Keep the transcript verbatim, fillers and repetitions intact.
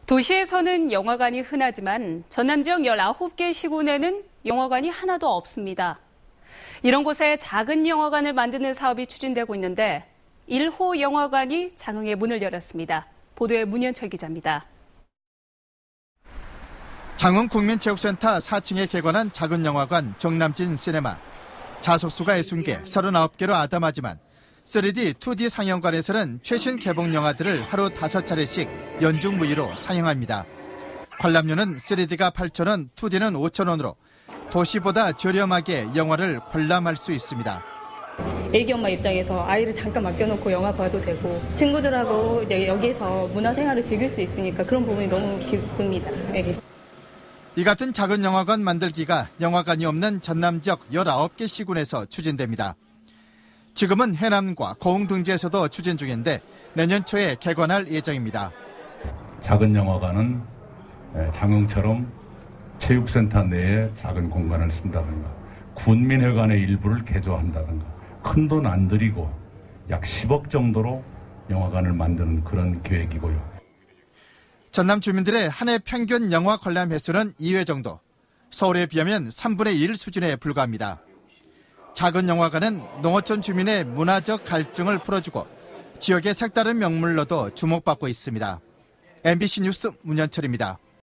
도시에서는 영화관이 흔하지만 전남 지역 열아홉 개 시군에는 영화관이 하나도 없습니다. 이런 곳에 작은 영화관을 만드는 사업이 추진되고 있는데 일 호 영화관이 장흥에 문을 열었습니다. 보도에 문현철 기자입니다. 장흥국민체육센터 사 층에 개관한 작은 영화관 정남진 시네마. 좌석수가 육십 개, 서른아홉 개로 아담하지만 쓰리디, 투디 상영관에서는 최신 개봉 영화들을 하루 다섯 차례씩 연중 무휴로 상영합니다. 관람료는 쓰리디가 팔천 원, 투디는 오천 원으로 도시보다 저렴하게 영화를 관람할 수 있습니다. 애기 엄마 입장에서 아이를 잠깐 맡겨놓고 영화 봐도 되고 친구들하고 여기에서 문화생활을 즐길 수 있으니까 그런 부분이 너무 기쁩니다. 네. 이 같은 작은 영화관 만들기가 영화관이 없는 전남 지역 열아홉 개 시군에서 추진됩니다. 지금은 해남과 고흥 등지에서도 추진 중인데 내년 초에 개관할 예정입니다. 작은 영화관은 장흥처럼 체육센터 내에 작은 공간을 쓴다든가 군민회관의 일부를 개조한다든가 큰 돈 안 들이고 약 십억 정도로 영화관을 만드는 그런 계획이고요. 전남 주민들의 한 해 평균 영화 관람 횟수는 이 회 정도, 서울에 비하면 삼분의 일 수준에 불과합니다. 작은 영화관은 농어촌 주민의 문화적 갈증을 풀어주고 지역의 색다른 명물로도 주목받고 있습니다. 엠비씨 뉴스 문현철입니다.